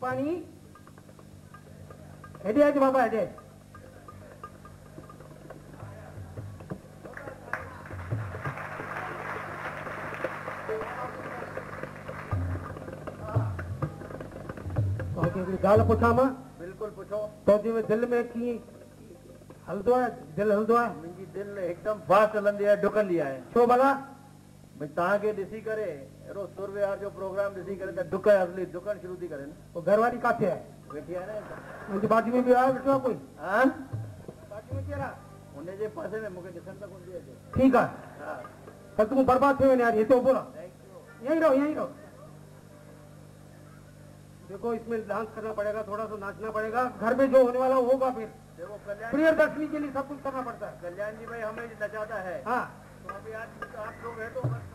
पानी हेडे आज बाबा हेडे गाल पुछा मां बिल्कुल पूछो तो जी दिल में की हलदो है दिल हलदो है मुंहिंजी दिल एकदम फास्ट हलंदी आहे डुकंदी आहे छो भला भई तव्हांखे ॾिसी करे अहिड़ो सुर विहार जो प्रोग्राम ॾिसी करे त डुक असली डुकण शुरू थी करे न तो घरवारी काथे है वेठी आहे न मुंहिंजी बाजू में भी आयो वेठो आहे कोई हा बाजू में केरा हुनजे पासे में मूंखे ॾिसण त कोन थी अचे ठीक है हा पर तुम बर्बाद थे यार ये तो बोला यहीं रहो देखो इसमें डांस करना पड़ेगा थोड़ा सा नाचना पड़ेगा घर में जो होने वाला होगा फिर देखो कल्याण प्रियदर्शनी के लिए सब कुछ करना पड़ता है कल्याण जी भाई हमें नचाता है हाँ तो अभी आज आप लोग हैं तो